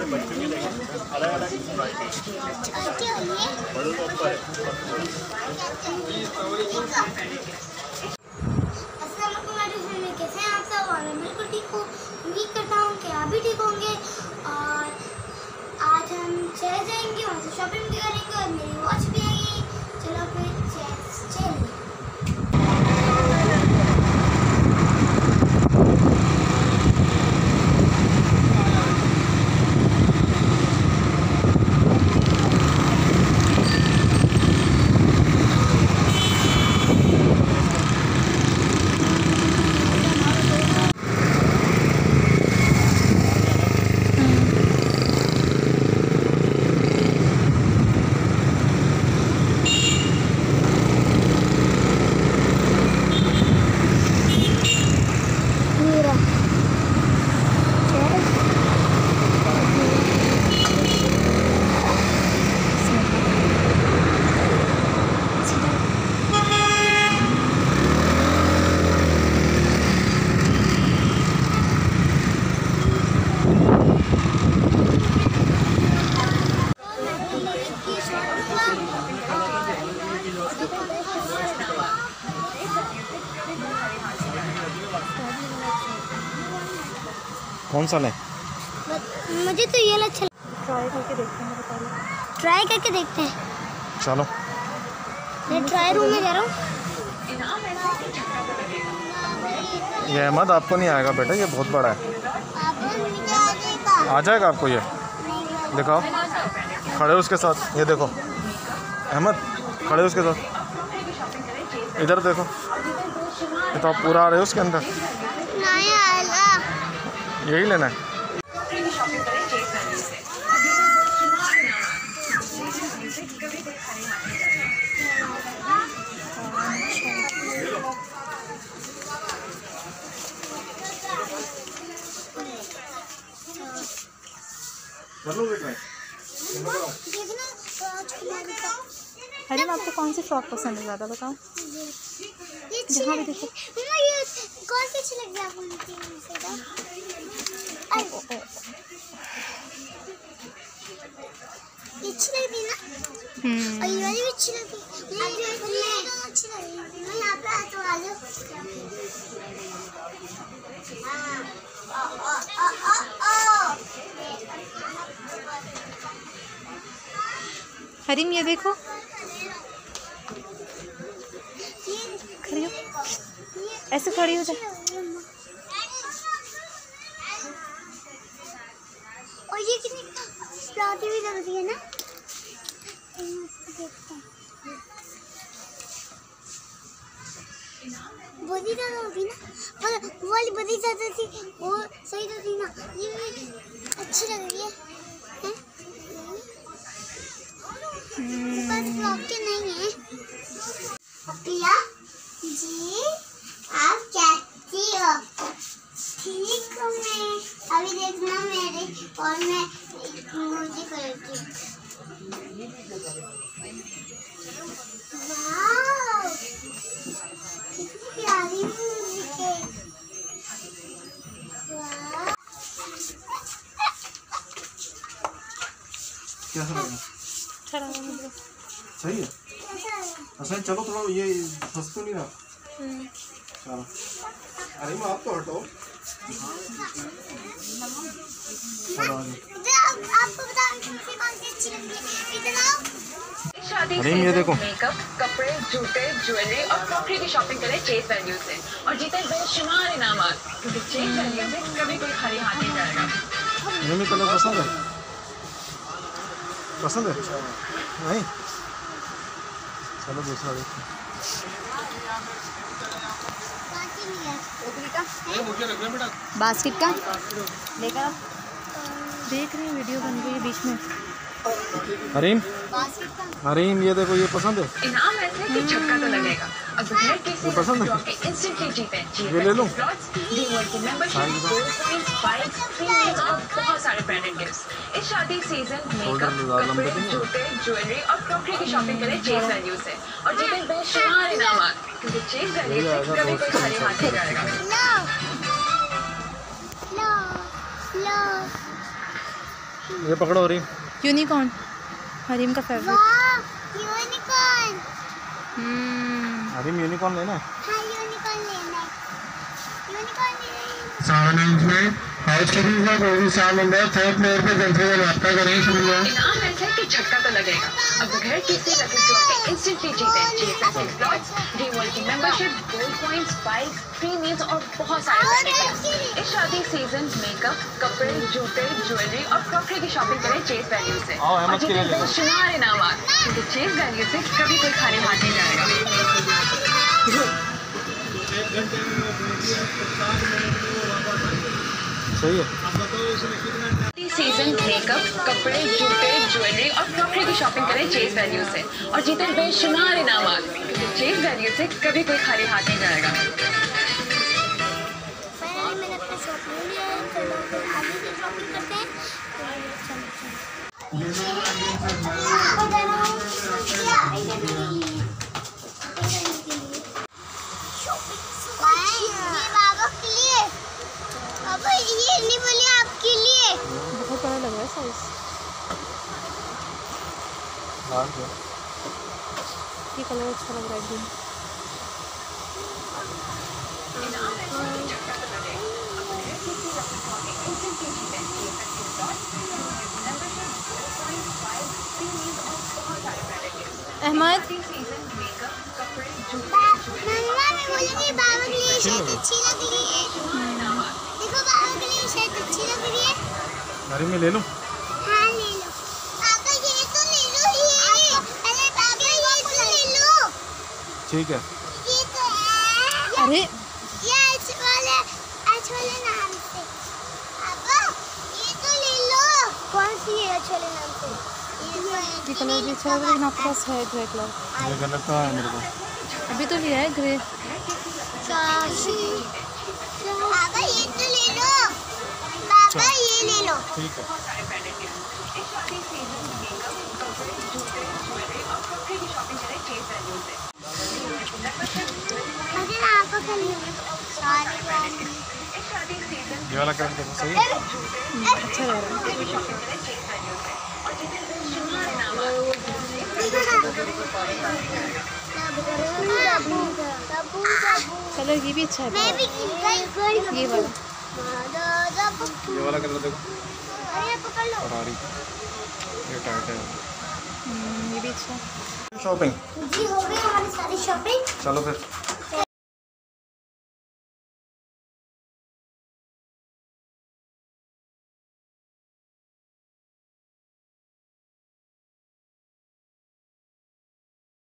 बच्चों के लिए अलग अलग बड़ों को ऊपर बिल्कुल ठीक हूँ। उम्मीद करता हूँ कि आप भी ठीक होंगे। और आज हम चले जाएंगे, वहाँ से शॉपिंग भी करेंगे और मेरी वॉच भी आएगी। चलो फिर चलिए। कौन सा लें? मुझे तो ये अच्छा ट्राई करके देखते हैं। ट्राई करके देखते हैं। चलो मैं ट्राई रूम में जा रहा हूँ। ये अहमद आपको नहीं आएगा बेटा, ये बहुत बड़ा है। आ जाएगा आपको ये। दिखाओ, खड़े उसके साथ। ये देखो अहमद, खड़े उसके साथ। इधर देखो, ये तो आप पूरा आ रहे हो उसके अंदर। नहीं आएगा। यही लेना है। हरीम, आपको कौन सी फ्रॉक पसंद है ज़्यादा, बताओ। जहाँ भी देखो। कौन सी अच्छी लग रही है आपको? अच्छी लग रही ना? और ये वाली भी अच्छी लग रही है। अच्छी लग रही है। मैं यहाँ पे तो आ जाओ। हरीम, ये देखो। खड़ी हो, ऐसे खड़ी हो जा। और ये कितनी प्यारी भी लग रही है ना? बड़ी ज़्यादा होगी ना, पर वो वाली बड़ी ज़्यादा थी, वो सही तो थी ना। ये भी अच्छी लग रही है। पर फ्रॉक के नहीं है। प्रिया जी, आप कैसी हो? ठीक हूँ मैं। अभी देखना मेरे, और मैं मूवी करती हूँ। वाह, कितनी प्यारी मूवी है। वाह, कैसा लगा? सही है। अच्छा चलो, थोड़ा ये फंस तो नहीं रहा। चलो अरे मैं आप तो हटो। आपको बताओ कौन सी अच्छी लग रही है। अरे ये देखो, मेकअप, कपड़े, जूते, ज्वेलरी और क्रॉकरी की शॉपिंग करें चेज वैल्यू से और जीते बेशुमार इनामात, क्योंकि चेज वैल्यू से कभी कोई खाली हाथ नहीं जाएगा। मुझे कलर पसंद है। पसंद है नहीं? चलो दूसरा देखो। बास्केट का लेकर देख रहे हैं, वीडियो बन रही है बीच में। हरीम, हरीम ये देखो, ये पसंद है। इनाम ऐसे कि झटका तो लगेगा। अब घर के ये पसंद है? इंस्टेंटली जीते। ये ले लूं? और बहुत सारे ब्रांडेड गिफ्ट्स। इस शादी सीजन मेकअप, कपड़े, जूते, ज्वेलरी और क्रॉकरी की शॉपिंग करें चेज वैल्यू से और जीते बेशुमार इनामात, क्योंकि चेज वैल्यू से कभी कोई खाली हाथ नहीं जाएगा। ये पकड़ो हो रही यूनिकॉर्न हरीम का फेवरेट। वाह यूनिकॉर्न। हरीम यूनिकॉर्न लेना है। हाँ यूनिकॉर्न लेना है। यूनिकॉर्न ले आज के दिन का कोई साल नंबर 3rd फ्लोर पे जनता का वार्ता करें शुरू। इनाम ऐसा है कि झटका तो लगेगा। अब घर किसी लकी ड्रॉ के इंस्टेंटली जीते GFS स्लॉट्स, ड्रीमवर्ल्ड की membership, gold coins, bikes, free meals और बहुत सारे बेनिफिट्स। इस शादी सीजन मेकअप, कपड़े, जूते, ज्वेलरी और क्रॉकरी की शॉपिंग करें चेज वैल्यू से आओ, अहमद और के लिए जीते ले लो। बेशुमार इनामात, क्योंकि चेज वैल्यू से कभी कोई खाली हाथ नहीं जाएगा। सही है। सीजन मेकअप, कपड़े, जूते, ज्वेलरी और क्रॉकरी की शॉपिंग करें चेज वैल्यू से और जीते बेशुमार इनामात, क्योंकि चेज वैल्यू से कभी कोई खाली हाथ नहीं जाएगा। फाइनली मैंने अपना शॉपिंग लिया है। चलो फिर आगे की शॉपिंग करते हैं। ये बाबा के लिए। बाबा ये नहीं बोलिए आपके लिए। बहुत बड़ा लग रहा है साइज। ये कलर अच्छा लग रहा है ग्रीन। अहमद मम्मा मैं बोलूँगी बाबा के लिए शर्ट अच्छी लग रही है। देखो बाबा के लिए शर्ट अच्छी लग रही है। हरीम में ले लूँ। हाँ ले लो। पापा ये तो ले लो ये। अरे पापा ये तो ले लो। ठीक है। ये तो है। अरे ये अच्छे वाले नाम से। पापा ये तो ले लो। कौन सी है अच्छे वाले नाम से? ये कलर भी अच्छा लग रहा है लेकिन आपके पास है ग्रे कलर। ये कलर तो है मेरे को। अभी तो लिया है ग्रे। पापा ये तो ले लो। पापा ये ले लो। ठीक है। मुझे ना आपको करनी है। सारी ये वाला कलर देखो सही है। अच्छा लग रहा है। कलर ये भी अच्छा है। मैं भी ये वाला ये वाला कलर देखो। अरे पकड़ लो। फरारी ये टाइट है। ये भी अच्छा है। शॉपिंग जी हो गई हमारी सारी शॉपिंग। चलो फिर।